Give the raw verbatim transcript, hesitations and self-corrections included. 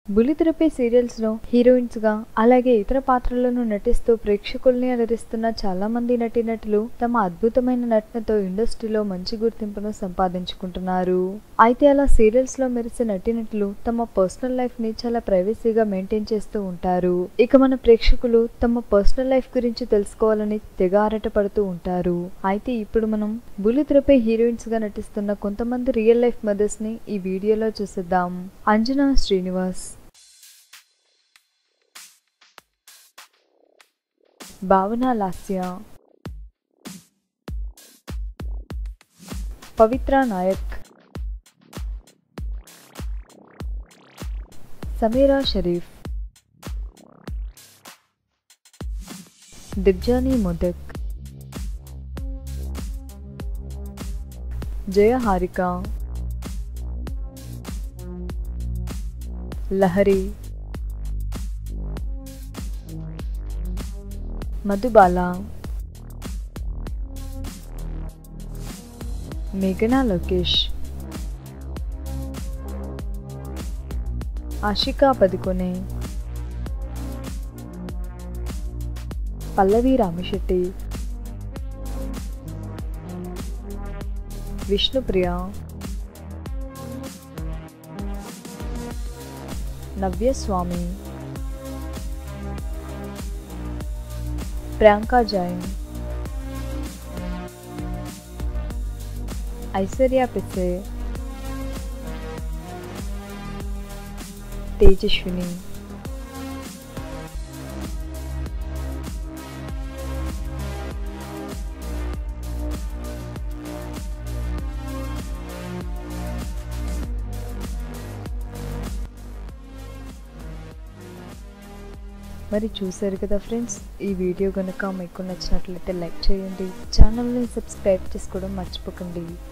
బుల్లితెరపై serials లో heroines గా అలాగే ఇతర పాత్రలను నటిస్తూ ప్రేక్షకుల్ని అలరిస్తున్న చాలా మంది నటీనటులు తమ అద్భుతమైన నటనతో ఇండస్ట్రీలో మంచి గుర్తింపును సంపాదించుకుంటున్నారు. అయితే అలా సీరియల్స్ లో మెరిసే నటీనటులు తమ పర్సనల్ లైఫ్ ని చాలా ప్రైవసీగా మెయింటైన్ చేస్తూ ఉంటారు. ఇక మన ప్రేక్షకులు తమ పర్సనల్ లైఫ్ గురించి తెలుసుకోవాలని తెగ ఆరాట పడుతూ ఉంటారు. అయితే ఇప్పుడు మనం బుల్లితెరపై హీరోయిన్స్ గా నటిస్తున్న కొంతమంది రియల్ లైఫ్ మదర్స్ ని ఈ వీడియోలో చూసేద్దాం. అంజనా శ్రీనివాస్, భావన లాస్య, పవిత్ర నాయక్, సమీరా షరీఫ్, దిబ్జానీ మోదక్, జయ హారిక, లహరి, మధుబాల, మేఘనా లోకేష్, ఆషికా పదుకొనే, పల్లవి రామిశెట్టి, విష్ణుప్రియ, నవ్యస్వామి, ప్రియాంక జైన్, ఐశ్వర్య పిసే, తేజస్విని, మరి చూసారు కదా ఫ్రెండ్స్, ఈ వీడియో కనుక మీకు నచ్చినట్లయితే లైక్ చేయండి, ఛానల్ని సబ్స్క్రైబ్ చేసుకోవడం మర్చిపోకండి.